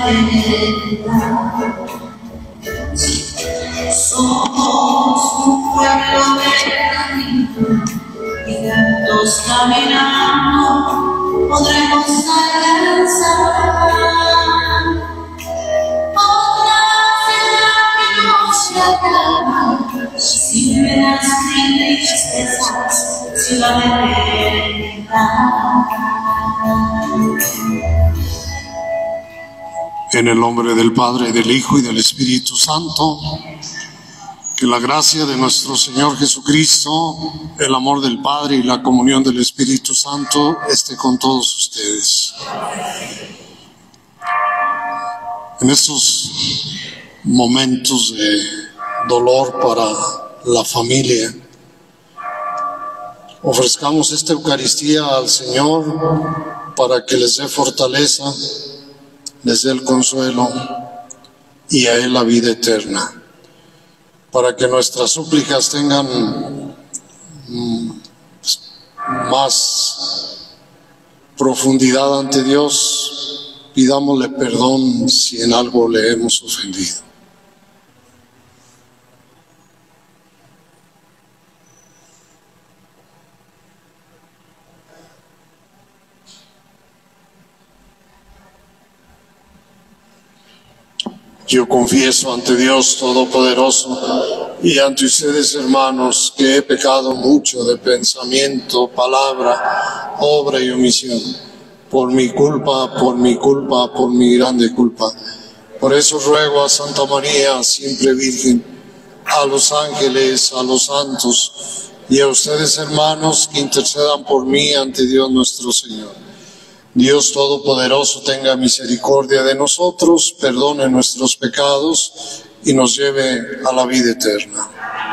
eternidad. Somos un pueblo perdido y juntos caminando podremos alcanzar otra ciudad que nos llama, sin penas ni tristezas, ciudad de eternidad. En el nombre del Padre, del Hijo y del Espíritu Santo, que la gracia de nuestro Señor Jesucristo, el amor del Padre y la comunión del Espíritu Santo esté con todos ustedes. En estos momentos de dolor para la familia, ofrezcamos esta Eucaristía al Señor para que les dé fortaleza, les dé el consuelo y a Él la vida eterna, para que nuestras súplicas tengan más profundidad ante Dios. Pidámosle perdón si en algo le hemos ofendido. Yo confieso ante Dios Todopoderoso y ante ustedes, hermanos, que he pecado mucho de pensamiento, palabra, obra y omisión, por mi culpa, por mi grande culpa. Por eso ruego a Santa María, siempre Virgen, a los ángeles, a los santos y a ustedes, hermanos, que intercedan por mí ante Dios nuestro Señor. Dios Todopoderoso tenga misericordia de nosotros, perdone nuestros pecados y nos lleve a la vida eterna.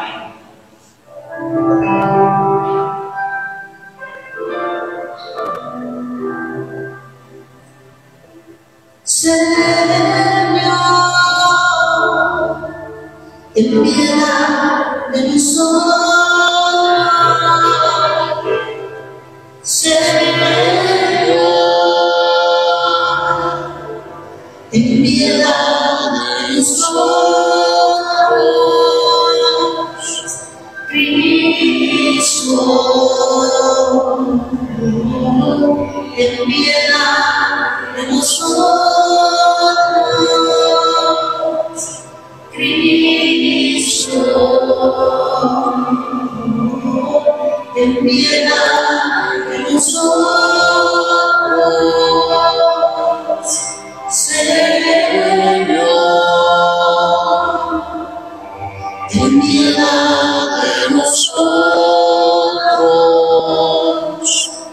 Señor, ten piedad de nosotros. Señor, ten piedad de nosotros. Cristo, ten piedad de nosotros. Cristo, ten piedad de nosotros. Señor, ten piedad de nosotros.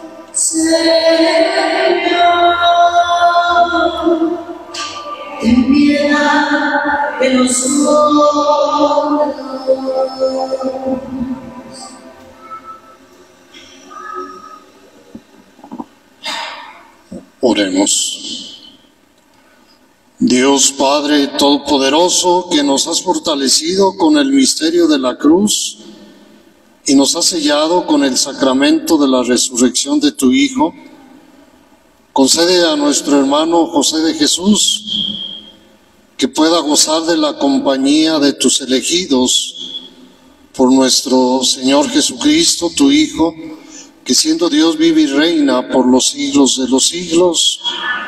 Señor, ten piedad de nosotros. Oremos. Dios Padre Todopoderoso, que nos has fortalecido con el misterio de la cruz y nos has sellado con el sacramento de la resurrección de tu Hijo, concede a nuestro hermano José de Jesús que pueda gozar de la compañía de tus elegidos por nuestro Señor Jesucristo, tu Hijo, que siendo Dios vive y reina por los siglos de los siglos.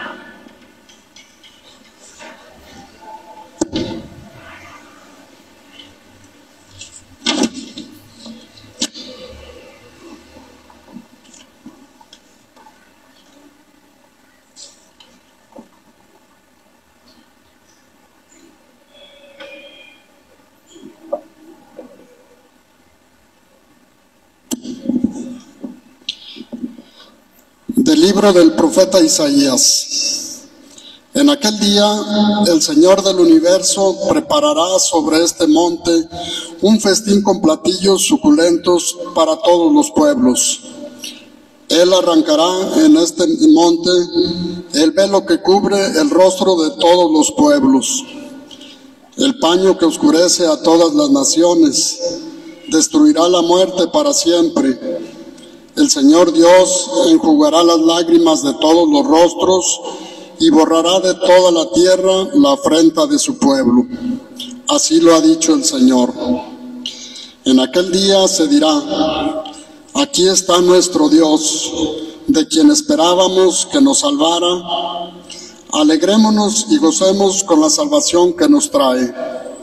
Del libro del profeta Isaías. En aquel día el Señor del universo preparará sobre este monte un festín con platillos suculentos para todos los pueblos. Él arrancará en este monte el velo que cubre el rostro de todos los pueblos, el paño que oscurece a todas las naciones, destruirá la muerte para siempre. El Señor Dios enjugará las lágrimas de todos los rostros y borrará de toda la tierra la afrenta de su pueblo. Así lo ha dicho el Señor. En aquel día se dirá: aquí está nuestro Dios, de quien esperábamos que nos salvara. Alegrémonos y gocemos con la salvación que nos trae.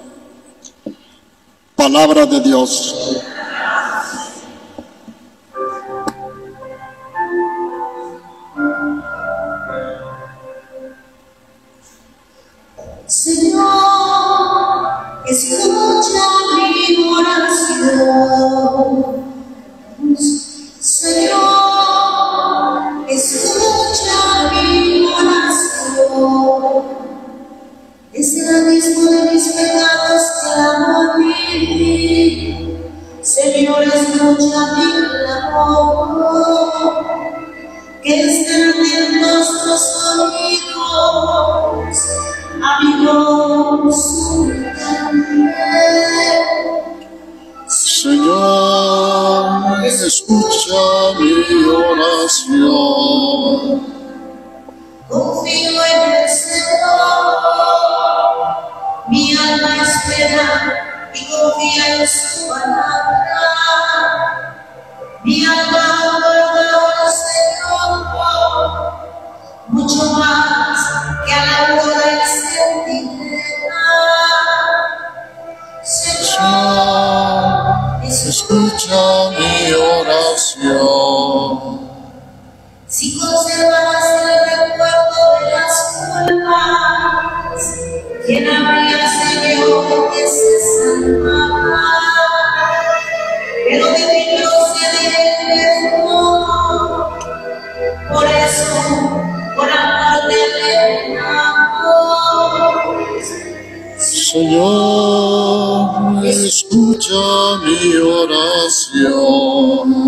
Palabra de Dios. Señor, escucha mi oración. Señor, escucha mi oración. Desde el abismo de mis pecados clamo a ti. Señor, escucha mi clamor. Que estén atentos los oídos a mi voz suplicante. Señor, escucha mi oración. Confío en el Señor, mi alma espera y confía en su palabra. Mi alma aguarda al Señor, mucho más que a la aurora encendida. Señor, Escucha mi oración. si conservas el recuerdo de las culpas, ¿quién habría, Señor, que se salvara? Pero de mí no se debe el perdón. Por eso, por amor de amor. Señor, escucha mi oración.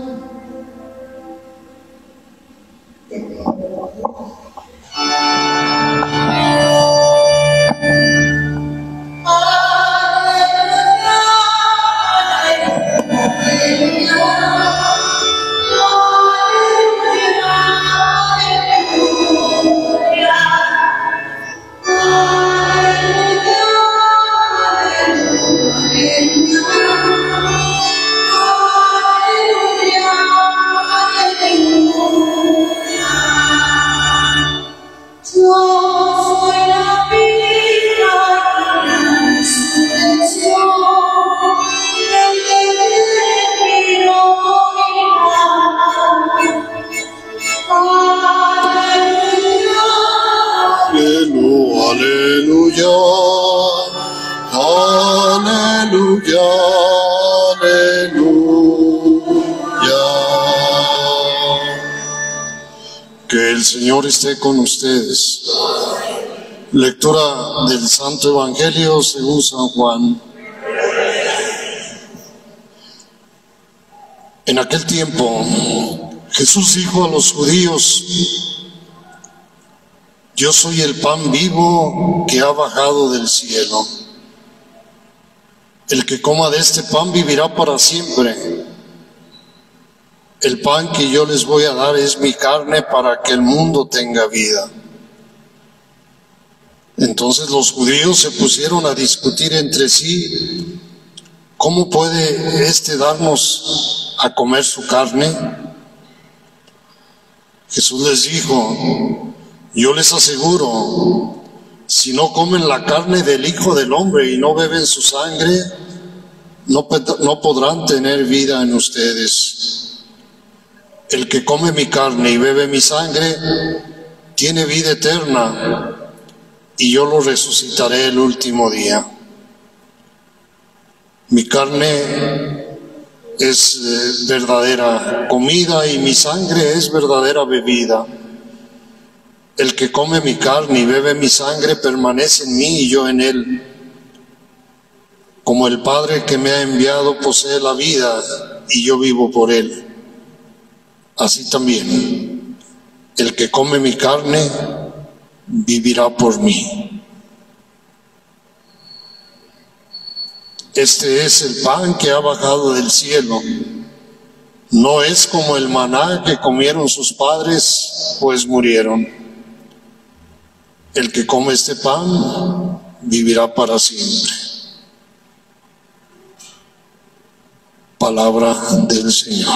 Aleluya, aleluya, aleluya. Que el Señor esté con ustedes. Lectura del Santo Evangelio según San Juan. En aquel tiempo, Jesús dijo a los judíos: yo soy el pan vivo que ha bajado del cielo. El que coma de este pan vivirá para siempre. El pan que yo les voy a dar es mi carne para que el mundo tenga vida. Entonces los judíos se pusieron a discutir entre sí: ¿cómo puede éste darnos a comer su carne? Jesús les dijo: yo les aseguro, si no comen la carne del Hijo del Hombre y no beben su sangre, no podrán tener vida en ustedes. El que come mi carne y bebe mi sangre, tiene vida eterna, y yo lo resucitaré el último día. Mi carne es verdadera comida y mi sangre es verdadera bebida. El que come mi carne y bebe mi sangre permanece en mí y yo en él. Como el Padre que me ha enviado posee la vida y yo vivo por él, así también el que come mi carne vivirá por mí. Este es el pan que ha bajado del cielo. No es como el maná que comieron sus padres, pues murieron. El que come este pan vivirá para siempre. Palabra del Señor.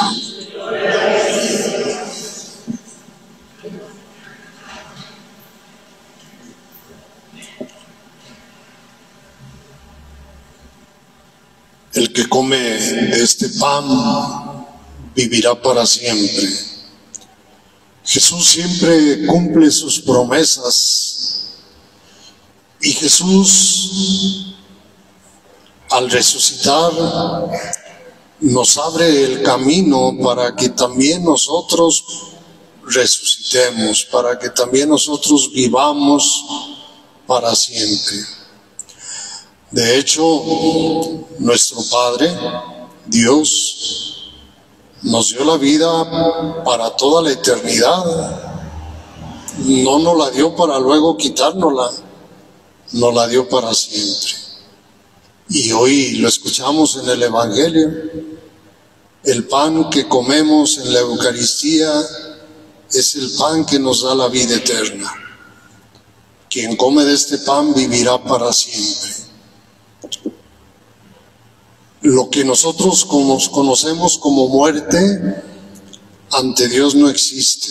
El que come de este pan vivirá para siempre. Jesús siempre cumple sus promesas y Jesús, al resucitar, nos abre el camino para que también nosotros resucitemos, para que también nosotros vivamos para siempre. De hecho, nuestro Padre, Dios, nos dio la vida para toda la eternidad. No nos la dio para luego quitárnosla, nos la dio para siempre. Y hoy lo escuchamos en el Evangelio. El pan que comemos en la Eucaristía es el pan que nos da la vida eterna. Quien come de este pan vivirá para siempre. Lo que nosotros conocemos como muerte, ante Dios no existe.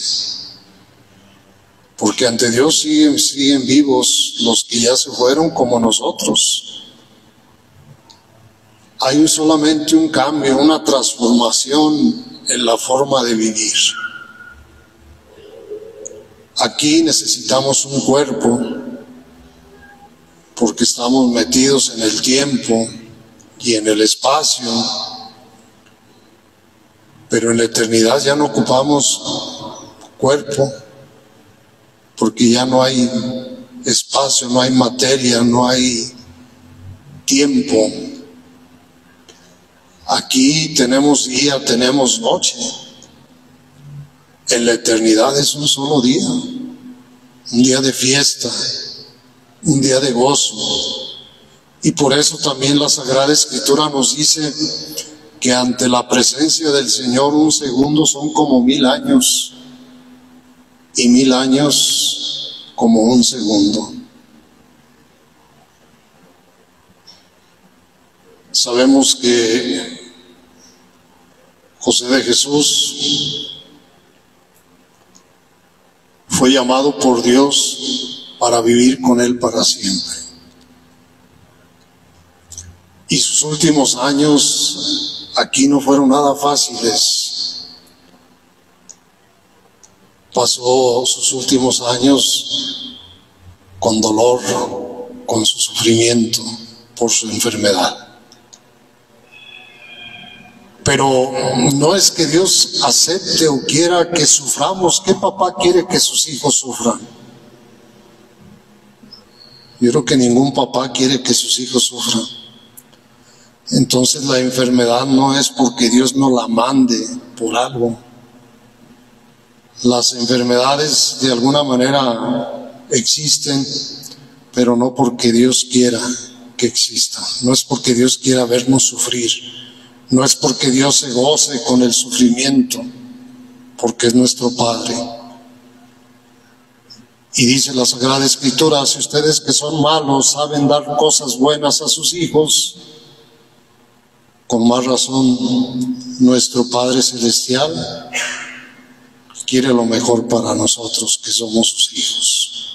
Porque ante Dios siguen vivos los que ya se fueron como nosotros. Hay solamente un cambio, una transformación en la forma de vivir. Aquí necesitamos un cuerpo porque estamos metidos en el tiempo y en el espacio, pero en la eternidad ya no ocupamos cuerpo porque ya no hay espacio, no hay materia, no hay tiempo. Aquí tenemos día, tenemos noche. En la eternidad es un solo día, un día de fiesta, un día de gozo. Y por eso también la Sagrada Escritura nos dice que ante la presencia del Señor un segundo son como 1000 años y 1000 años como un segundo. Sabemos que José de Jesús fue llamado por Dios para vivir con Él para siempre. Y sus últimos años aquí no fueron nada fáciles. Pasó sus últimos años con dolor, con su sufrimiento por su enfermedad. Pero no es que Dios acepte o quiera que suframos. ¿Qué papá quiere que sus hijos sufran? Yo creo que ningún papá quiere que sus hijos sufran. Entonces la enfermedad no es porque Dios no la mande por algo. Las enfermedades de alguna manera existen, pero no porque Dios quiera que existan. No es porque Dios quiera vernos sufrir. No es porque Dios se goce con el sufrimiento, porque es nuestro Padre. Y dice la Sagrada Escritura, si ustedes que son malos saben dar cosas buenas a sus hijos, con más razón nuestro Padre Celestial quiere lo mejor para nosotros que somos sus hijos.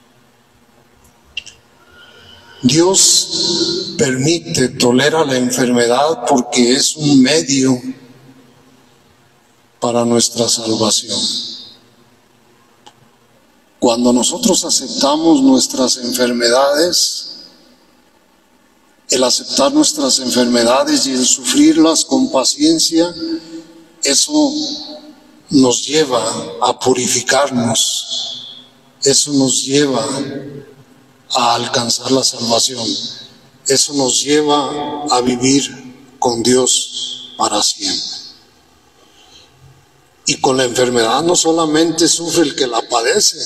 Dios permite, tolera la enfermedad porque es un medio para nuestra salvación. Cuando nosotros aceptamos nuestras enfermedades, el aceptar nuestras enfermedades y el sufrirlas con paciencia, eso nos lleva a purificarnos, eso nos lleva a alcanzar la salvación, eso nos lleva a vivir con Dios para siempre. Y con la enfermedad no solamente sufre el que la padece,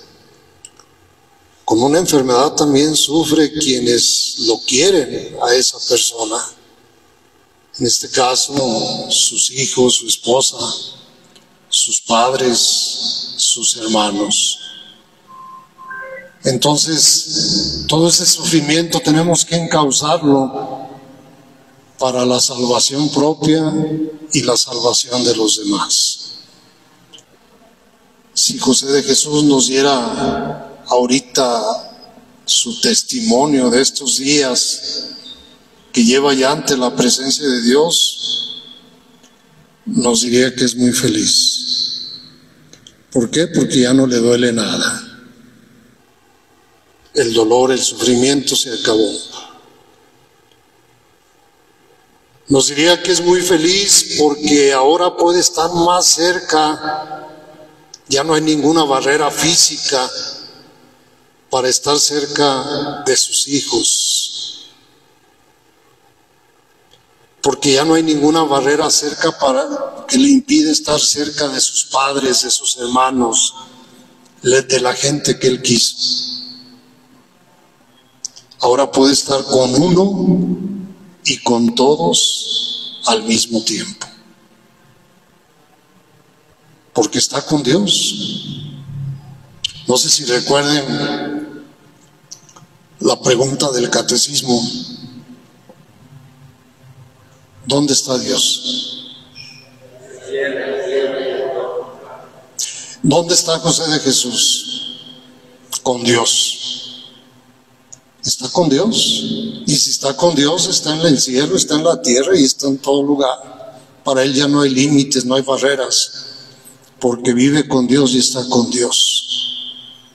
con una enfermedad también sufre quienes lo quieren a esa persona. En este caso, sus hijos, su esposa, sus padres, sus hermanos. Entonces, todo ese sufrimiento tenemos que encauzarlo para la salvación propia y la salvación de los demás. Si José de Jesús nos diera ahorita su testimonio de estos días que lleva ya ante la presencia de Dios, nos diría que es muy feliz. ¿Por qué? Porque ya no le duele nada. El dolor, el sufrimiento se acabó. Nos diría que es muy feliz porque ahora puede estar más cerca. Ya no hay ninguna barrera física para estar cerca de sus hijos. Porque ya no hay ninguna barrera cerca que le impide estar cerca de sus padres, de sus hermanos, de la gente que él quiso. Ahora puede estar con uno y con todos al mismo tiempo. Porque está con Dios. No sé si recuerden la pregunta del catecismo: ¿dónde está Dios? ¿Dónde está José de Jesús? Con Dios. Está con Dios. Y si está con Dios, está en el cielo, está en la tierra y está en todo lugar. Para él ya no hay límites, no hay barreras, porque vive con Dios y está con Dios.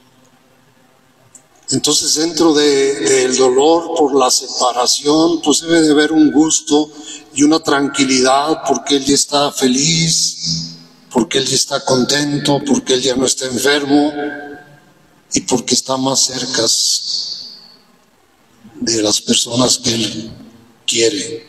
Entonces, dentro del dolor por la separación, pues debe de haber un gusto y una tranquilidad, porque él ya está feliz, porque él ya está contento, porque él ya no está enfermo y porque está más cerca de las personas que él quiere.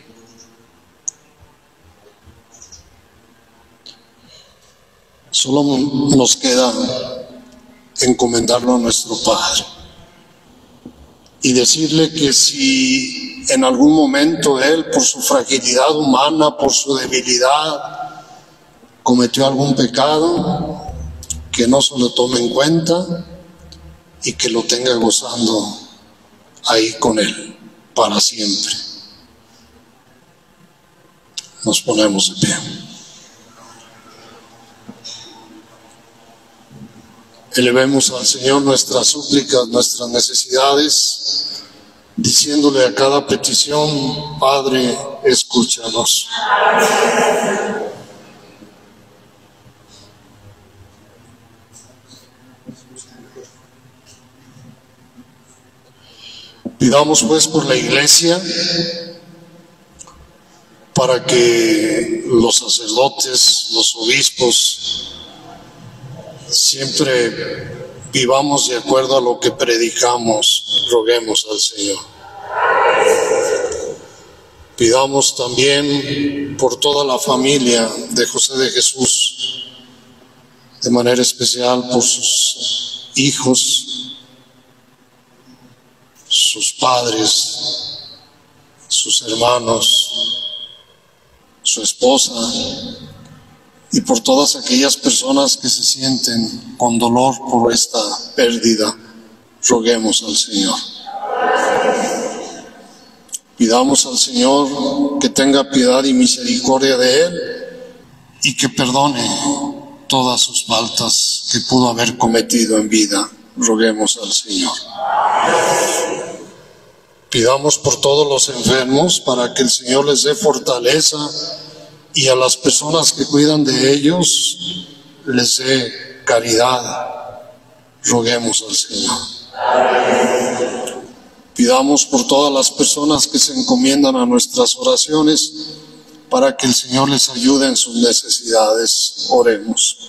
Solo nos queda encomendarlo a nuestro Padre y decirle que si en algún momento él, por su fragilidad humana, por su debilidad, cometió algún pecado, que no se lo tome en cuenta y que lo tenga gozando ahí con él para siempre. Nos ponemos de pie. Elevemos al Señor nuestras súplicas, nuestras necesidades, diciéndole a cada petición: Padre, escúchanos. Pidamos pues por la Iglesia, para que los sacerdotes, los obispos, siempre vivamos de acuerdo a lo que predicamos. Roguemos al Señor. Pidamos también por toda la familia de José de Jesús, de manera especial por sus hijos, sus padres, sus hermanos, su esposa, y por todas aquellas personas que se sienten con dolor por esta pérdida. Roguemos al Señor. Pidamos al Señor que tenga piedad y misericordia de él y que perdone todas sus faltas que pudo haber cometido en vida. Roguemos al Señor. Pidamos por todos los enfermos para que el Señor les dé fortaleza, y a las personas que cuidan de ellos les dé caridad. Roguemos al Señor. Pidamos por todas las personas que se encomiendan a nuestras oraciones para que el Señor les ayude en sus necesidades. Oremos.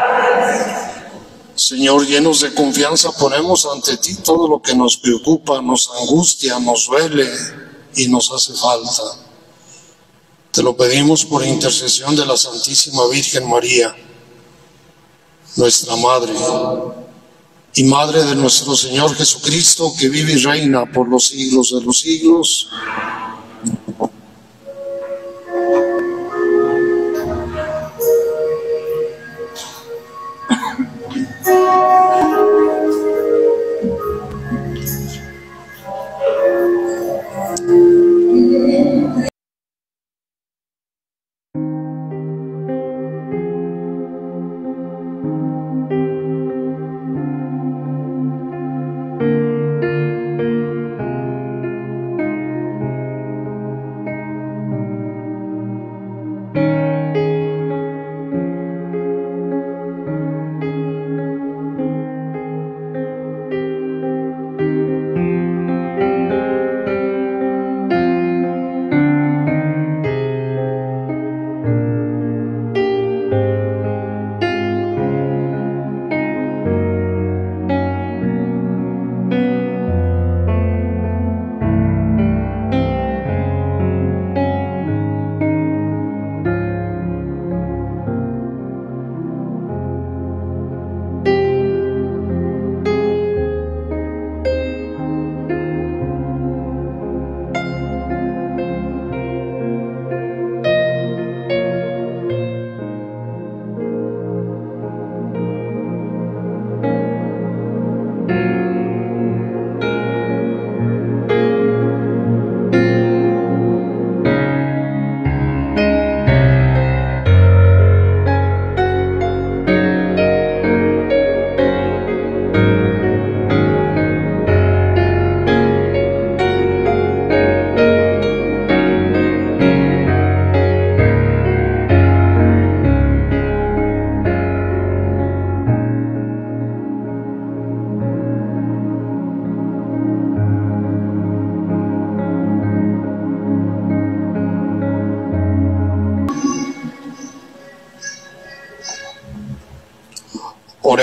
Señor, llenos de confianza, ponemos ante ti todo lo que nos preocupa, nos angustia, nos duele y nos hace falta. Te lo pedimos por intercesión de la Santísima Virgen María, nuestra Madre, y Madre de nuestro Señor Jesucristo, que vive y reina por los siglos de los siglos.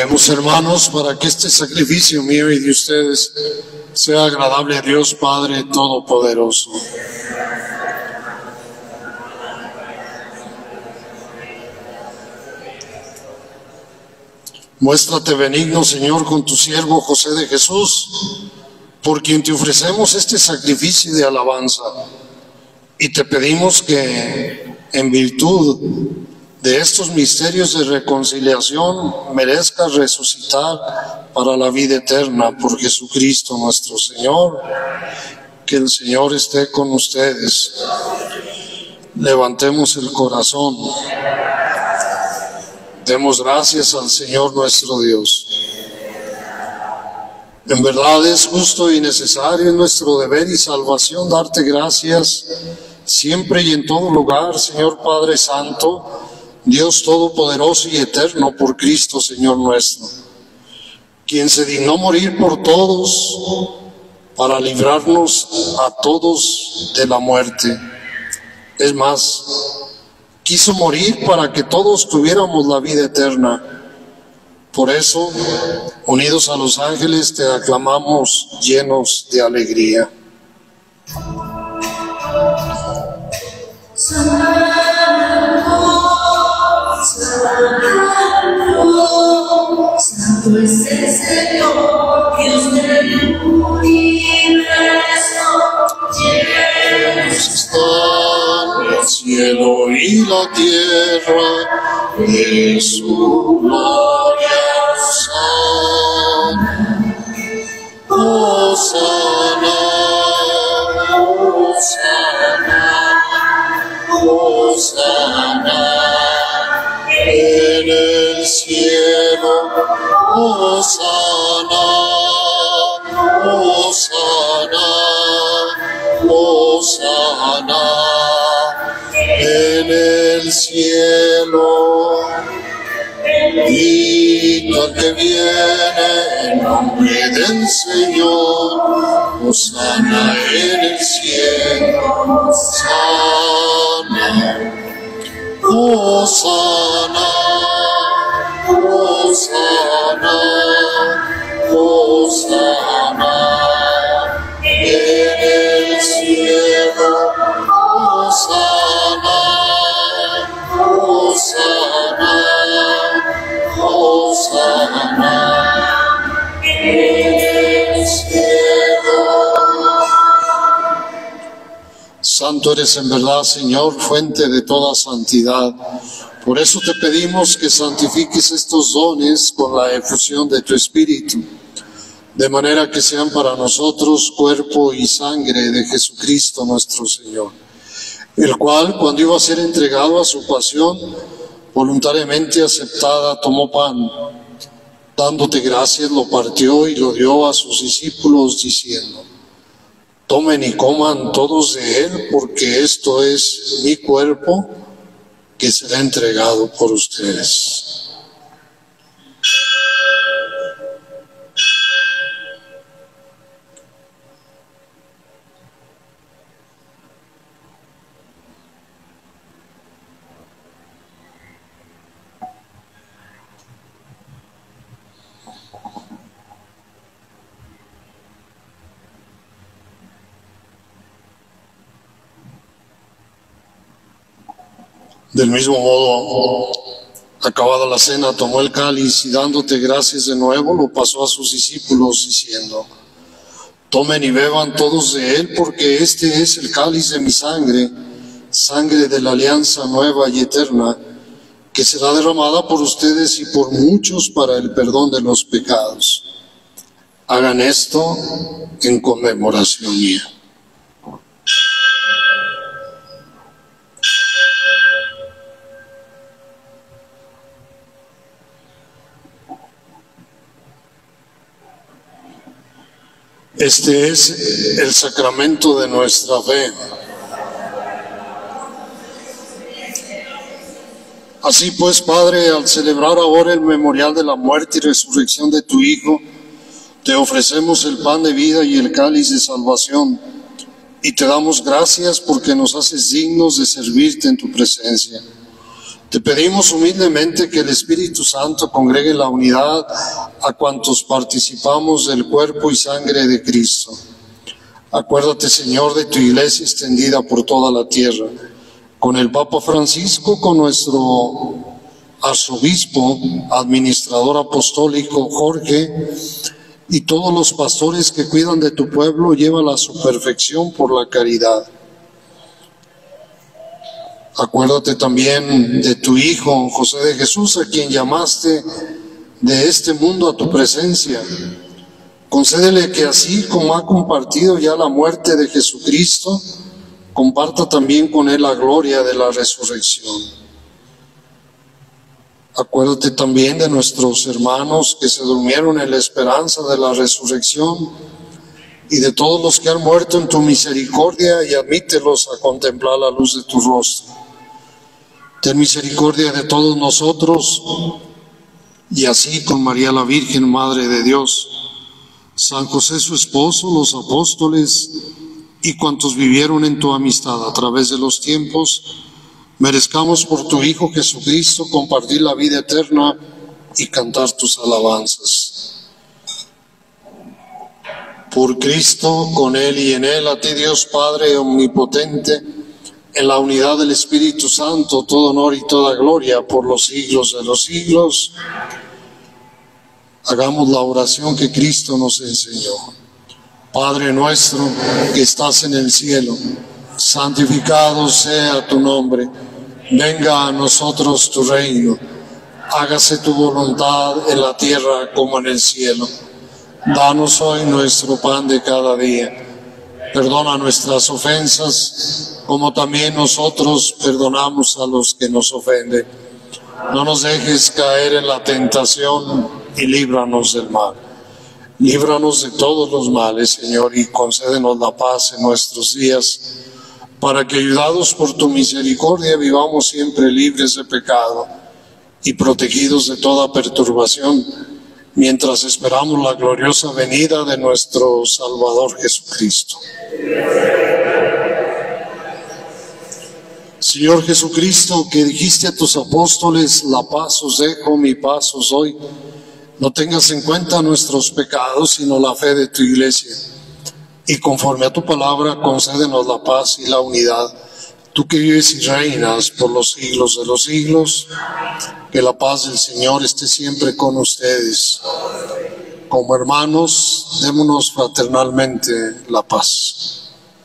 Oremos, hermanos, para que este sacrificio mío y de ustedes sea agradable a Dios Padre Todopoderoso. Muéstrate benigno, Señor, con tu siervo José de Jesús, por quien te ofrecemos este sacrificio de alabanza, y te pedimos que, en virtud de estos misterios de reconciliación, merezcas resucitar para la vida eterna por Jesucristo nuestro Señor. Que el Señor esté con ustedes. Levantemos el corazón. Demos gracias al Señor nuestro Dios. En verdad es justo y necesario, en nuestro deber y salvación, darte gracias siempre y en todo lugar, Señor Padre Santo, Dios Todopoderoso y Eterno, por Cristo Señor nuestro, quien se dignó morir por todos para librarnos a todos de la muerte. Es más, quiso morir para que todos tuviéramos la vida eterna. Por eso, unidos a los ángeles, te aclamamos llenos de alegría. Santo es el Señor, Dios del universo, llenos están el cielo y la tierra de su gloria. Hosana, Hosana, Hosana en el cielo. Hosana, Hosana, Hosana en el cielo. Bendito el que viene en nombre del Señor. Hosana en el cielo. Hosana, Hosana, Hosana, Hosana en el cielo. Hosana, Hosana, Hosana en el cielo. Santo eres en verdad, Señor, fuente de toda santidad. Por eso te pedimos que santifiques estos dones con la efusión de tu Espíritu, de manera que sean para nosotros cuerpo y sangre de Jesucristo nuestro Señor, el cual, cuando iba a ser entregado a su pasión, voluntariamente aceptada, tomó pan, dándote gracias, lo partió y lo dio a sus discípulos, diciendo: tomen y coman todos de él, porque esto es mi cuerpo, que será entregado por ustedes. Del mismo modo, acabada la cena, tomó el cáliz y dándote gracias de nuevo, lo pasó a sus discípulos diciendo: tomen y beban todos de él, porque este es el cáliz de mi sangre, sangre de la alianza nueva y eterna, que será derramada por ustedes y por muchos para el perdón de los pecados. Hagan esto en conmemoración mía. Este es el sacramento de nuestra fe. Así pues, Padre, al celebrar ahora el memorial de la muerte y resurrección de tu Hijo, te ofrecemos el pan de vida y el cáliz de salvación, y te damos gracias porque nos haces dignos de servirte en tu presencia. Te pedimos humildemente que el Espíritu Santo congregue en la unidad a cuantos participamos del cuerpo y sangre de Cristo. Acuérdate, Señor, de tu iglesia extendida por toda la tierra, con el Papa Francisco, con nuestro arzobispo, administrador apostólico Jorge, y todos los pastores que cuidan de tu pueblo, llévala a su perfección por la caridad. Acuérdate también de tu Hijo, José de Jesús, a quien llamaste de este mundo a tu presencia. Concédele que así como ha compartido ya la muerte de Jesucristo, comparta también con él la gloria de la resurrección. Acuérdate también de nuestros hermanos que se durmieron en la esperanza de la resurrección y de todos los que han muerto en tu misericordia, y admítelos a contemplar la luz de tu rostro. Ten misericordia de todos nosotros, y así con María la Virgen, Madre de Dios, San José su esposo, los apóstoles y cuantos vivieron en tu amistad a través de los tiempos, merezcamos por tu Hijo Jesucristo compartir la vida eterna y cantar tus alabanzas. Por Cristo, con Él y en Él, a ti Dios Padre omnipotente, en la unidad del Espíritu Santo, todo honor y toda gloria por los siglos de los siglos. Hagamos la oración que Cristo nos enseñó. Padre nuestro que estás en el cielo, santificado sea tu nombre. Venga a nosotros tu reino. Hágase tu voluntad en la tierra como en el cielo. Danos hoy nuestro pan de cada día. Perdona nuestras ofensas, como también nosotros perdonamos a los que nos ofenden. No nos dejes caer en la tentación y líbranos del mal. Líbranos de todos los males, Señor, y concédenos la paz en nuestros días, para que, ayudados por tu misericordia, vivamos siempre libres de pecado y protegidos de toda perturbación, mientras esperamos la gloriosa venida de nuestro Salvador Jesucristo. Señor Jesucristo, que dijiste a tus apóstoles: la paz os dejo, mi paz os doy, no tengas en cuenta nuestros pecados, sino la fe de tu iglesia. Y conforme a tu palabra, concédenos la paz y la unidad. Tú que vives y reinas por los siglos de los siglos, que la paz del Señor esté siempre con ustedes. Como hermanos, démonos fraternalmente la paz.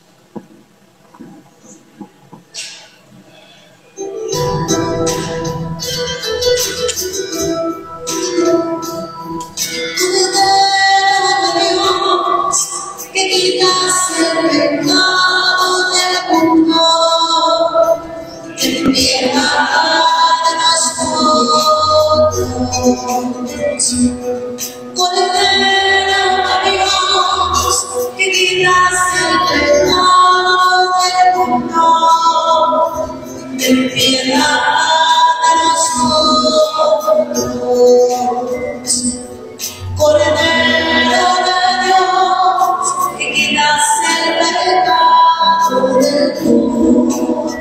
Que quitas el pecado del mundo, ten piedad de nosotros. Cordero de Dios, que quitas el pecado del mundo, ten piedad de nosotros. Cordero de Dios, que quitas el pecado del mundo,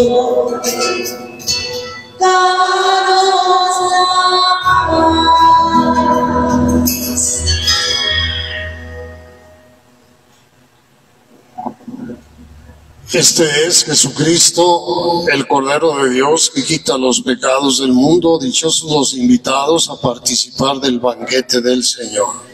danos la paz. Este es Jesucristo, el Cordero de Dios, que quita los pecados del mundo. Dichosos los invitados a participar del banquete del Señor.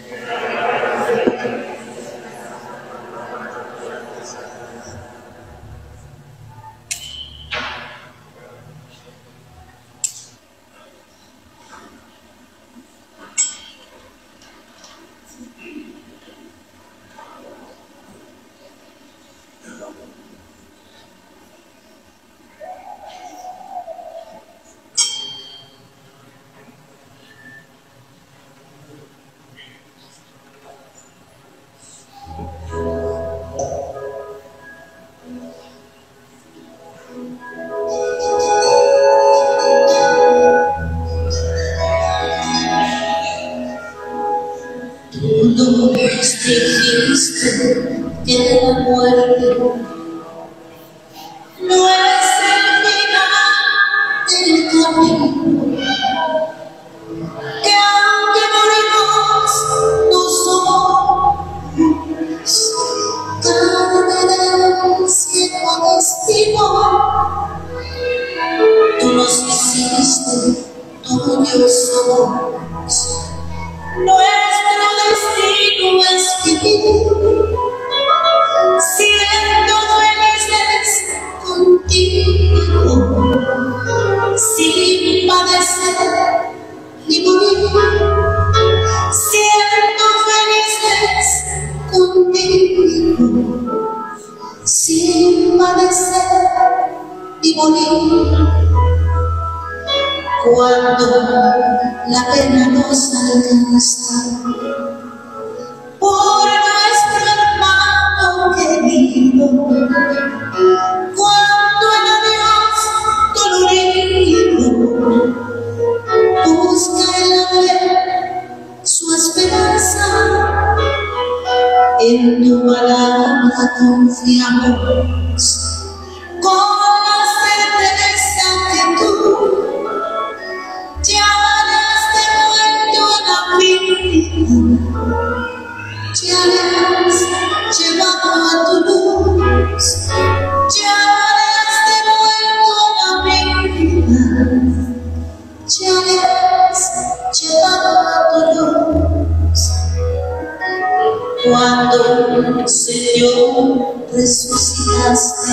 Tú dijiste que la muerte no es el final del camino. conmigo, que aunque morimos no somos carne del cielo destino. Tú nos hiciste tuyos somos, nuestro destino es vivir siendo felices contigo, sin padecer ni morir, siendo felices contigo, sin padecer ni morir. Cuando la pena nos alcanza por nuestro hermano querido, cuando el adiós dolorido busca en la fe su esperanza, en tu palabra confiamos con la certeza que tú ya has devuelto la vida, ya le has llevado a tu luz, ya le has devuelto la vida, ya le has llevado a tu luz. Cuando, Señor, resucitaste,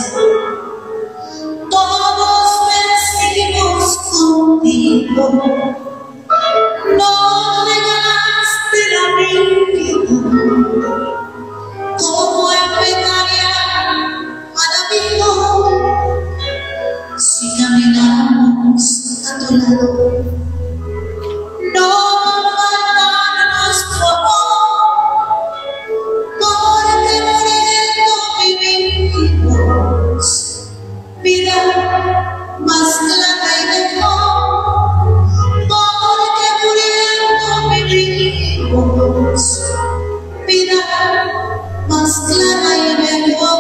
todos vencimos contigo. No regalaste la vida como en pecaria al amigo. Si caminamos a tu lado, no faltará nuestro amor, porque muriendo vivimos vida más clara y mejor, porque muriendo vivimos vida más clara y mejor.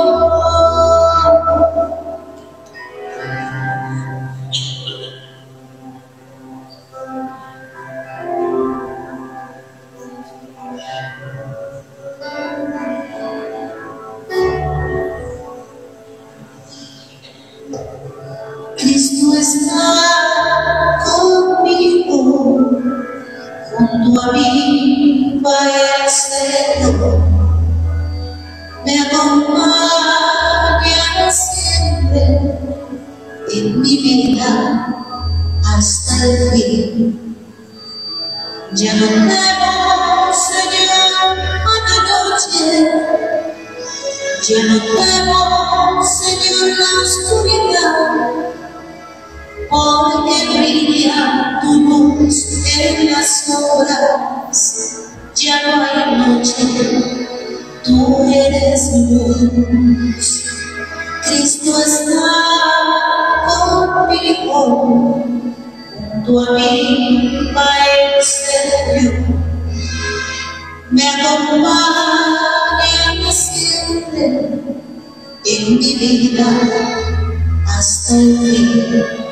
Cristo está conmigo, junto a mí va el Señor, me acompaña siempre en mi vida hasta el fin. Ya no temo, Señor, a la noche, ya no temo, Señor, la oscuridad, porque brilla tu luz en las horas, ya no hay noche, tú eres luz. Cristo está conmigo, junto a mí va el Señor, me acompaña siempre en mi vida hasta el fin.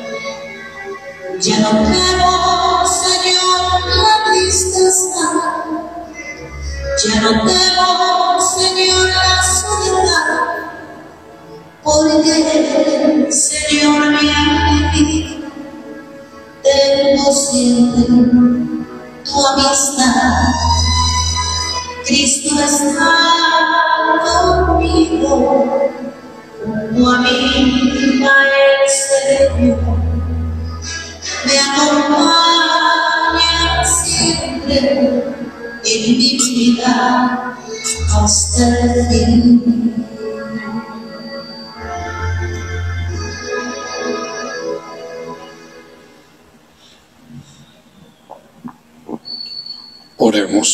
Ya no temo, Señor, la tristeza, ya no temo, Señor, la soledad, porque, Señor, mi vida, tengo siempre tu amistad. Cristo está conmigo, junto a mí va el Señor, me acompaña siempre en mi vida hasta el fin. Oremos.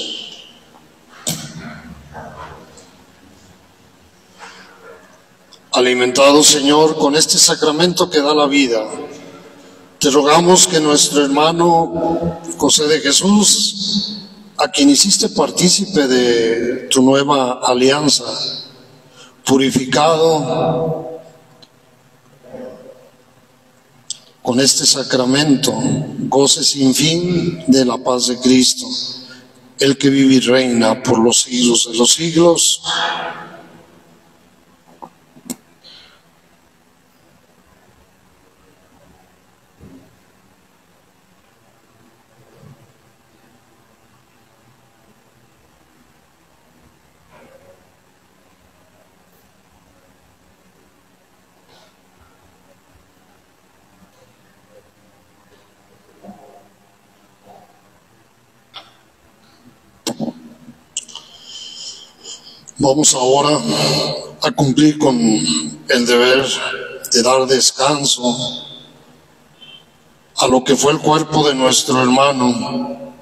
Alimentado, Señor, con este sacramento que da la vida, te rogamos que nuestro hermano José de Jesús, a quien hiciste partícipe de tu nueva alianza, purificado con este sacramento, goce sin fin de la paz de Cristo, el que vive y reina por los siglos de los siglos. Vamos ahora a cumplir con el deber de dar descanso a lo que fue el cuerpo de nuestro hermano.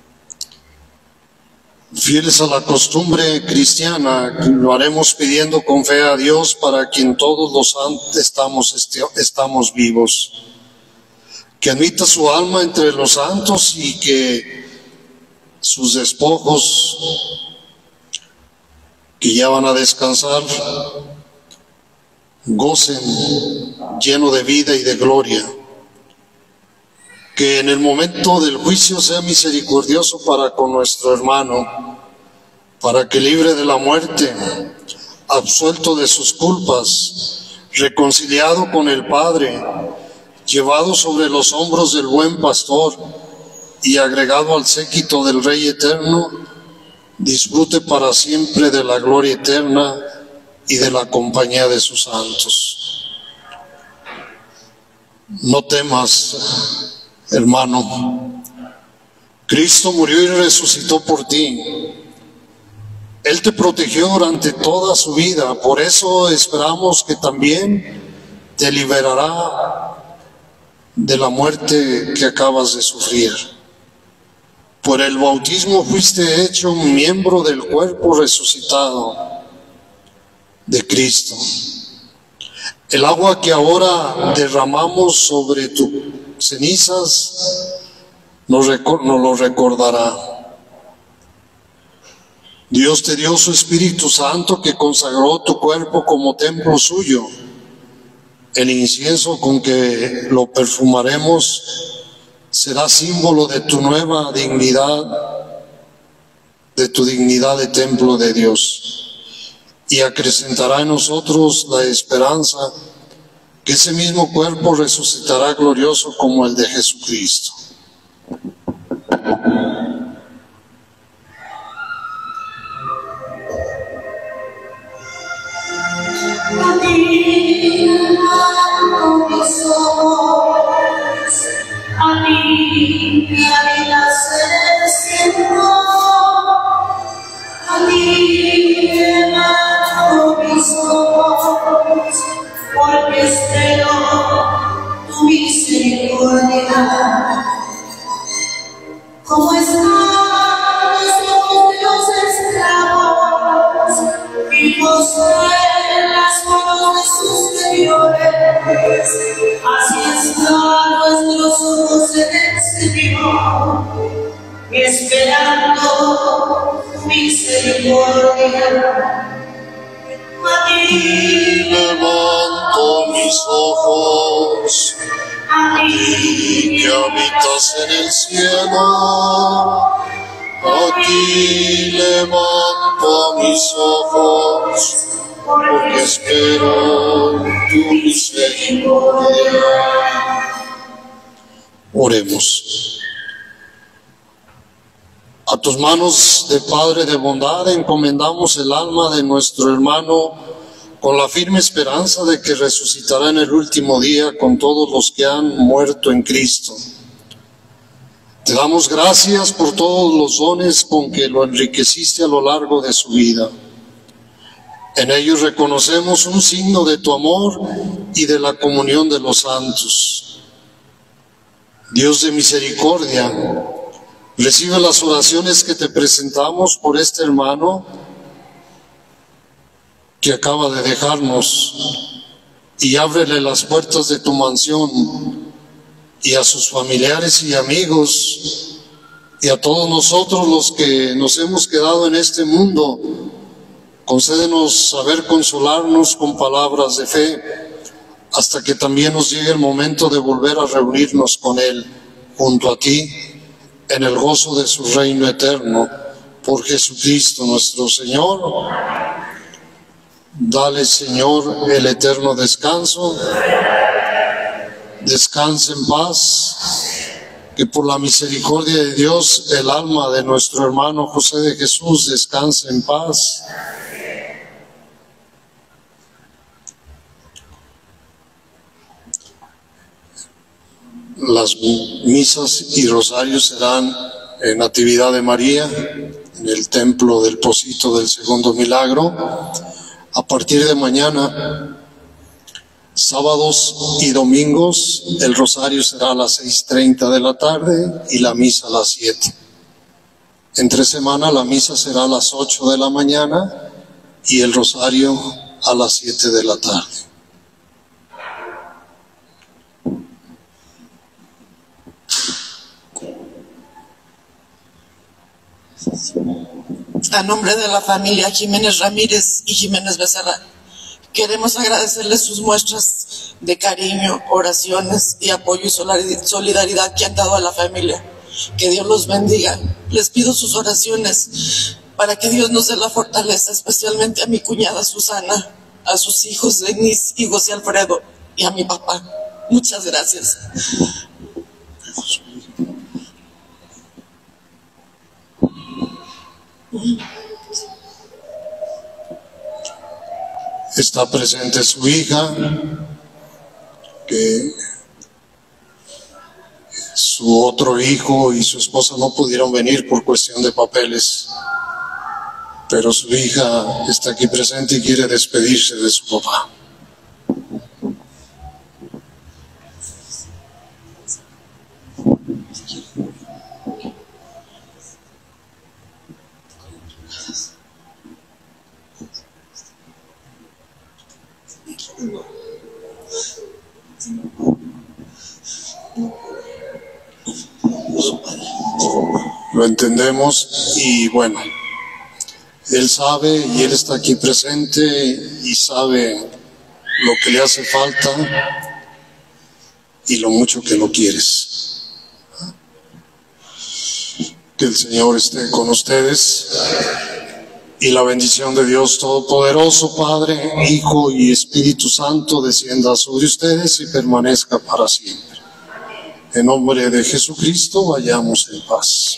Fieles a la costumbre cristiana, lo haremos pidiendo con fe a Dios, para quien todos los santos estamos vivos, que admita su alma entre los santos y que sus despojos, que ya van a descansar, gocen lleno de vida y de gloria. Que en el momento del juicio sea misericordioso para con nuestro hermano, para que libre de la muerte, absuelto de sus culpas, reconciliado con el Padre, llevado sobre los hombros del buen pastor y agregado al séquito del Rey eterno, disfrute para siempre de la gloria eterna y de la compañía de sus santos. No temas, hermano. Cristo murió y resucitó por ti. Él te protegió durante toda su vida. Por eso esperamos que también te liberará de la muerte que acabas de sufrir. Por el bautismo fuiste hecho miembro del cuerpo resucitado de Cristo. El agua que ahora derramamos sobre tus cenizas nos lo recordará. Dios te dio su Espíritu Santo, que consagró tu cuerpo como templo suyo. El incienso con que lo perfumaremos será símbolo de tu nueva dignidad, de tu dignidad de templo de Dios, y acrecentará en nosotros la esperanza que ese mismo cuerpo resucitará glorioso como el de Jesucristo. A ti levanto mis ojos, a ti que habitas en el cielo, a ti levanto mis ojos, porque espero tu misericordia. Como están los ojos de los esclavos, fijos en las manos de sus señores, así están nuestros ojos en el Señor, esperando tu misericordia. A ti Levanto mis ojos, a ti que habitas en el cielo, a ti levanto mis ojos, porque espero tu misericordia. Oremos. A tus manos de Padre de bondad encomendamos el alma de nuestro hermano, con la firme esperanza de que resucitará en el último día con todos los que han muerto en Cristo. Te damos gracias por todos los dones con que lo enriqueciste a lo largo de su vida. En ellos reconocemos un signo de tu amor y de la comunión de los santos. Dios de misericordia, recibe las oraciones que te presentamos por este hermano que acaba de dejarnos, y ábrele las puertas de tu mansión, y a sus familiares y amigos, y a todos nosotros los que nos hemos quedado en este mundo, concédenos saber consolarnos con palabras de fe hasta que también nos llegue el momento de volver a reunirnos con Él, junto a ti, en el gozo de su reino eterno, por Jesucristo nuestro Señor. Dale, Señor, el eterno descanso. Descanse en paz. Que por la misericordia de Dios, el alma de nuestro hermano José de Jesús descanse en paz. Las misas y rosarios serán en Natividad de María, en el Templo del Pocito del Segundo Milagro, a partir de mañana. Sábados y domingos el rosario será a las 6:30 de la tarde y la misa a las 7. Entre semana la misa será a las 8 de la mañana y el rosario a las 7 de la tarde. A nombre de la familia Jiménez Ramírez y Jiménez Becerra, queremos agradecerles sus muestras de cariño, oraciones y apoyo y solidaridad que han dado a la familia. Que Dios los bendiga. Les pido sus oraciones para que Dios nos dé la fortaleza, especialmente a mi cuñada Susana, a sus hijos Denise y José Alfredo y a mi papá. Muchas gracias. Está presente su hija, que su otro hijo y su esposa no pudieron venir por cuestión de papeles, pero su hija está aquí presente y quiere despedirse de su papá. Lo entendemos y bueno, él sabe y él está aquí presente y sabe lo que le hace falta y lo mucho que lo quieres. Que el Señor esté con ustedes y la bendición de Dios Todopoderoso, Padre, Hijo y Espíritu Santo descienda sobre ustedes y permanezca para siempre. En nombre de Jesucristo, vayamos en paz.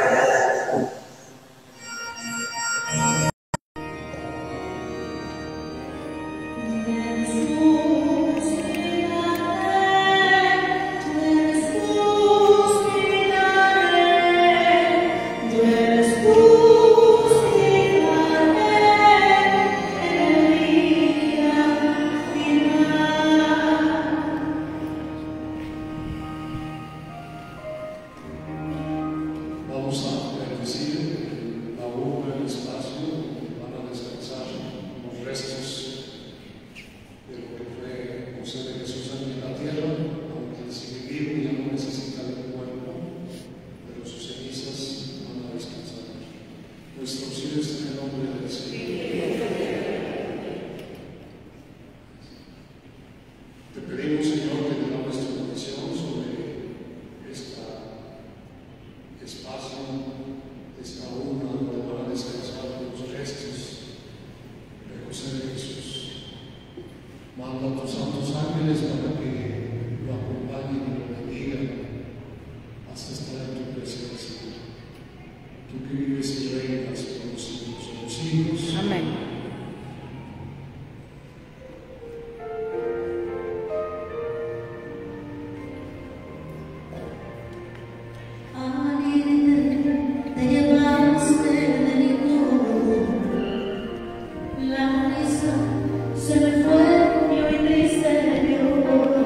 Vamos a bendecir la urna, el espacio, van a descansar los restos de lo que fue José de Jesús aquí en la tierra, aunque sigue vivo ya no necesita del cuerpo, pero sus cenizas van a descansar. Nuestro auxilio está en el nombre del Señor. Te pedimos, Señor, que te da nuestra bendición sobre este espacio, esta urna donde van a descansar los restos de José de Jesús. Manda a tus santos ángeles para que lo acompañen y lo bendigan hasta estar en tu presencia. Tú que vives y reinas por los siglos de los siglos. Amén. Se me fue y hoy triste lloro.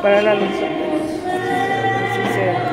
para la luz. Así sea.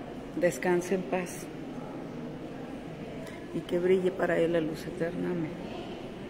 Descanse en paz y que brille para él la luz eterna. Amén.